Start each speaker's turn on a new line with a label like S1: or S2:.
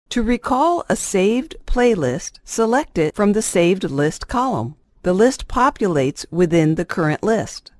S1: To recall a saved playlist, select it from the Saved List column. The list populates within the current list.